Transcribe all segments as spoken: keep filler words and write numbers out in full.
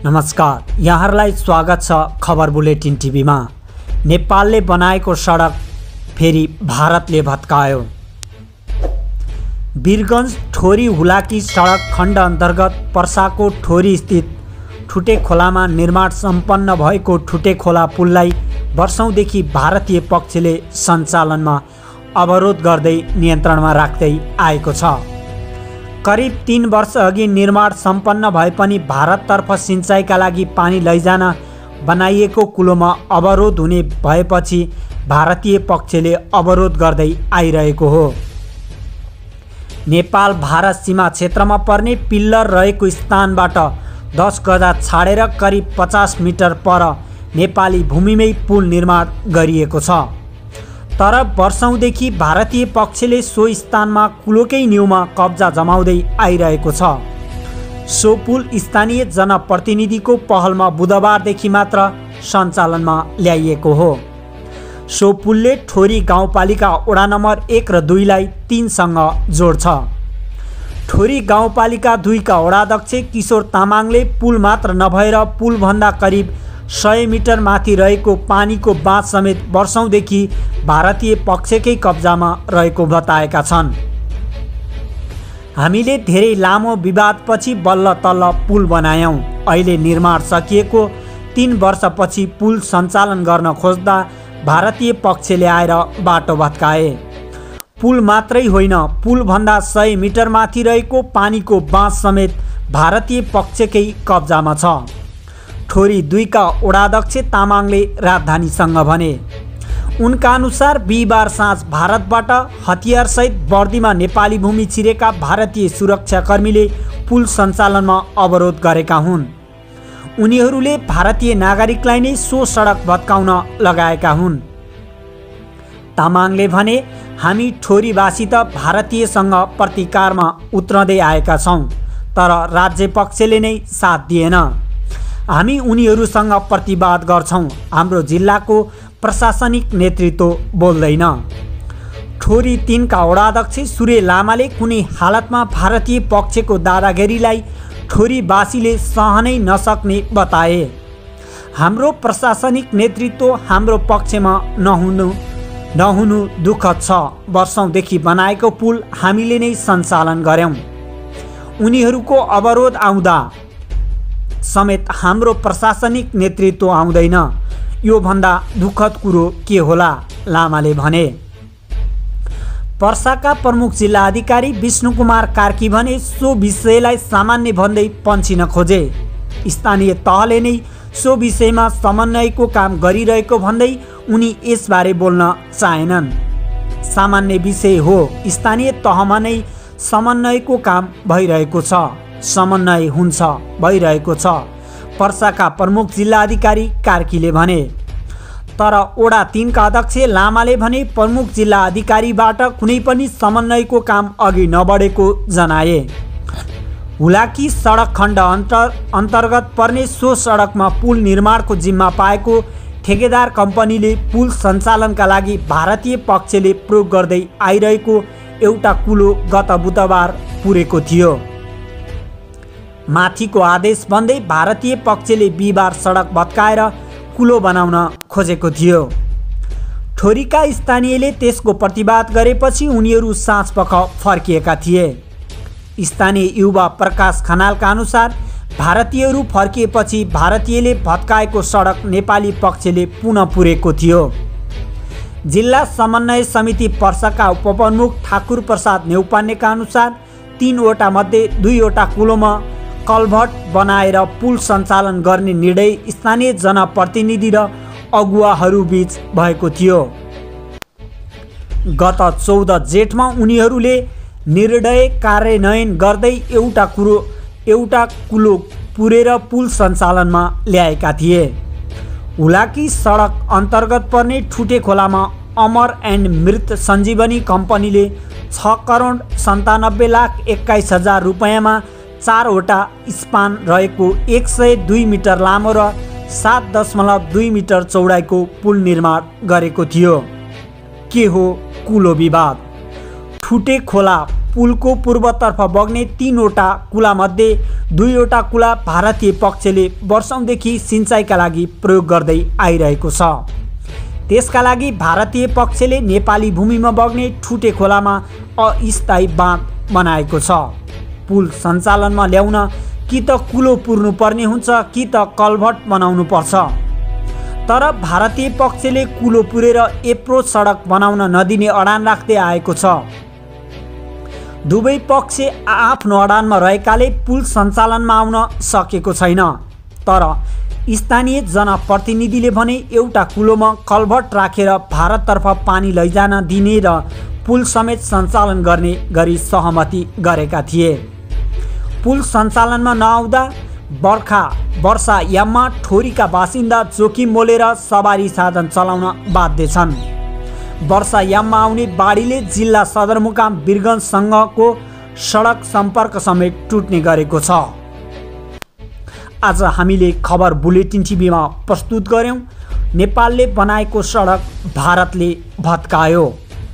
नमस्कार, यहाँहरूलाई स्वागत छ खबर बुलेटिन टिभीमा। नेपालले बनाएको सडक फेरि भारतले भत्कायो। वीरगञ्ज ठोरी हुलाकी सडक खण्ड अन्तर्गत पर्साको ठोरी स्थित ठुटे खोलामा निर्माण सम्पन्न भएको ठुटे खोला पुललाई वर्षौंदेखि भारतीय पक्षले सञ्चालनमा अवरोध गर्दै नियन्त्रणमा राख्दै आएको छ। करिब तीन वर्ष अघि निर्माण सम्पन्न भए पनि भारततर्फ सिंचाइका लागि पानी लैजान बनाइएको कुलोमा अवरोध हुने भएपछि भारतीय पक्षले अवरोध गर्दै आइरहेको हो। नेपाल भारत सीमा क्षेत्रमा पर्ने पिल्लर रहेको स्थानबाट दस गजा छाडेर करिब पचास मिटर पर नेपाली भूमिमै पुल निर्माण गरिएको छ। तर वर्षौंदेखि भारतीय पक्षले सो स्थानमा कुलोकै न्युमा कब्जा जमाउँदै आइरहेको छ। सो पुल स्थानीय जनप्रतिनिधिको पहलमा बुधबारदेखि मात्र सञ्चालनमा ल्याइएको हो। सो पुलले ठोरी गाउँपालिका वडा नम्बर एक र दुईलाई तीनसँग जोड्छ। ठोरी गाउँपालिका दुईका वडाध्यक्ष किशोर तामाङले पुल मात्र नभएर पुलभन्दा करिब सय मिटर माथि रहेको पानीको बाँध समेत वर्षौंदेखि भारतीय पक्षकै कब्जामा रहेको बताएका छन्। हामीले धेरै लामो विवादपछि बल्ल तल्ल पुल बनायौं। अहिले निर्माण सकिएको तीन वर्षपछि पुल सञ्चालन गर्न खोज्दा भारतीय पक्षले आएर बाटो भत्काए। पुल मात्रै होइन, पुलभन्दा सय मिटर माथि रहेको पानीको बाँध समेत भारतीय पक्षकै कब्जामा छ। ठोरी दुईका वडाध्यक्ष तामाङले राजधानीसँग भने। उनका अनुसार बिहिबार साँझ भारतबाट हतियारसहित वर्दीमा नेपाली भूमि छिरेका भारतीय सुरक्षाकर्मीले पुल सञ्चालनमा अवरोध गरेका हुन्। उनीहरूले भारतीय नागरिकलाई नै सो सडक भत्काउन लगाएका हुन्। तामाङले भने, हामी ठोरीवासी त भारतीयसँग प्रतिकारमा उत्रँदै आएका छौँ, तर राज्य पक्षले नै साथ दिएन। हामी उनीहरूसँग प्रतिवाद गर्छौँ। हाम्रो जिल्लाको प्रशासनिक नेतृत्व बोल्दैन। ठोरी तीनका वडाध्यक्ष सूर्य लामाले कुनै हालतमा भारतीय पक्षको दादागिरीलाई ठोरीवासीले सहनै नसक्ने बताए। हाम्रो प्रशासनिक नेतृत्व हाम्रो पक्षमा नहुनु नहुनु दुःखद छ। वर्षौंदेखि बनाएको पुल हामीले नै सञ्चालन गर्यौं। उनीहरूको अवरोध आउँदा समेत हाम्रो प्रशासनिक नेतृत्व आउँदैन। यो भन्दा दुःखद कुरो के होला, लामाले भने। पर्साका प्रमुख जिल्ला अधिकारी विष्णु कुमार कार्की भने, सो विषयलाई सामान्य भन्दै पन्छिन खोजे। स्थानीय तहले नै सो विषयमा समन्वयको काम गरिरहेको भन्दै उनी यसबारे बोल्न चाहेनन्। सामान्य विषय हो, स्थानीय तहमा नै समन्वयको काम भइरहेको छ। समन्वय हुन्छ, भइरहेको छ, पर्साका प्रमुख जिल्ला अधिकारी कार्कीले भने। तर वडा तीनका अध्यक्ष लामाले भने, प्रमुख जिल्ला अधिकारीबाट कुनै पनि समन्वयको काम अघि नबढेको जनाए। हुलाकी सडक खण्ड अन्तर अन्तर्गत पर्ने सो सडकमा पुल निर्माणको जिम्मा पाएको ठेकेदार कम्पनीले पुल सञ्चालनका लागि भारतीय पक्षले प्रयोग गर्दै आइरहेको एउटा कुलो गत बुधबार पुरेको थियो। माथिको आदेश बन्दै भारतीय पक्षले बिहिबार सडक भत्काएर कुलो बनाउन खोजेको थियो। ठोरीका स्थानीयले त्यसको प्रतिवाद गरेपछि उनीहरू साँझपख फर्किएका थिए। स्थानीय युवा प्रकाश खनालका अनुसार भारतीयहरू फर्किएपछि भारतीयले भत्काएको सडक नेपाली पक्षले पुनः पुरेको थियो। जिल्ला समन्वय समिति पर्साका उपप्रमुख ठाकुर प्रसाद नेउपानेका अनुसार तीनवटा मध्ये दुईवटा कुलोमा कल्भर्ट बनाएर पुल सञ्चालन गर्ने निर्णय स्थानीय जनप्रतिनिधि र अगुवाहरूबीच भएको थियो। गत चौध जेठमा उनीहरूले निर्णय कार्यान्वयन गर्दै एउटा कुरो एउटा कुलो पुरेर पुल सञ्चालनमा ल्याएका थिए। हुलाकी सडक अन्तर्गत पर्ने ठुटे खोलामा अमर एन्ड मृत सञ्जीवनी कम्पनीले छ करोड सन्तानब्बे लाख एक्काइस हजार रुपियाँमा चारवटा स्पान रहेको एक सय दुई मिटर लामो र सात दशमलव दुई मिटर चौडाइको पुल निर्माण गरेको थियो। के हो कुलो विवाद? ठुटे खोला पुलको पूर्वतर्फ बग्ने तीनवटा कुलामध्ये दुईवटा कुला भारतीय पक्षले वर्षौंदेखि सिँचाइका लागि प्रयोग गर्दै आइरहेको छ। त्यसका लागि भारतीय पक्षले नेपाली भूमिमा बग्ने ठुटे खोलामा अस्थायी बाँध बनाएको छ। पुल सञ्चालनमा ल्याउन कि त कुलो पुर्नुपर्ने हुन्छ कि त कल्भर्ट बनाउनु पर्छ। तर भारतीय पक्षले कुलो पुरेर एप्रोच सडक बनाउन नदिने अडान राख्दै आएको छ। दुवै पक्ष आफ्नो अडानमा रहेकाले पुल सञ्चालनमा आउन सकेको छैन। तर स्थानीय जनप्रतिनिधिले भने एउटा कुलोमा कल्भर्ट राखेर भारततर्फ पानी लैजान दिने र पुल समेत सञ्चालन गर्ने गरी सहमति गरेका थिए। पुल सञ्चालनमा नआउँदा बर्खा वर्षा याममा ठोरीका बासिन्दा जोखिम मोलेर सवारी साधन चलाउन बाध्य छन्। वर्षा याममा आउने बाढीले जिल्ला सदरमुकाम वीरगञ्जसँगको सडक सम्पर्क समेत टुट्ने गरेको छ। आज हामीले खबर बुलेटिन टिभीमा प्रस्तुत गर्यौं। नेपालले बनाएको सडक भारतले भत्कायो।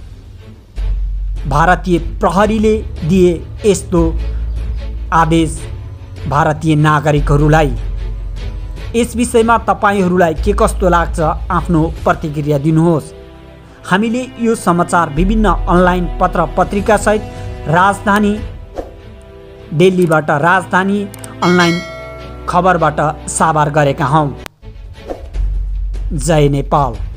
भारतीय प्रहरीले दिए यस्तो आदेश भारतीय नागरिकहरूलाई। यस विषयमा तपाईहरूलाई के कस्तो लाग्छ आफ्नो प्रतिक्रिया दिनुहोस्। हामीले यो समाचार विभिन्न अनलाइन पत्र पत्रिका सहित राजधानी दिल्लीबाट राजधानी अनलाइन खबरबाट साभार गरेका हौं। जय नेपाल।